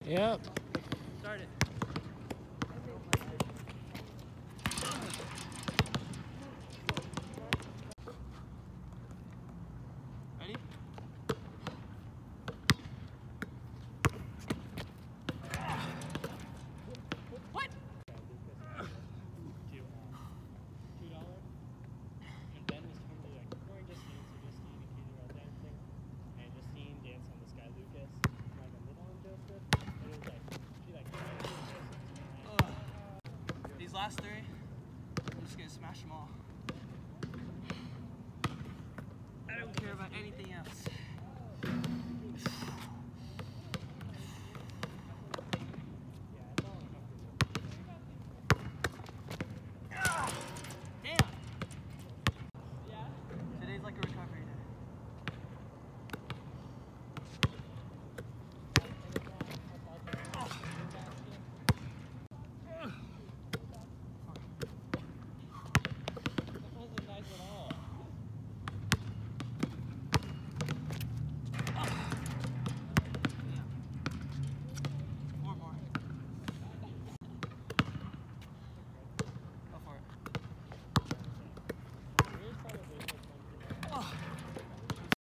Yep. Start it. Ready? What? $2. And Ben was totally like ignoring Justine, so Justine and Katie were all dancing. And Justine danced on this guy Lucas, like a little on Joseph. And it was like, she like these last three, I'm just gonna smash them all. I don't care about anything else.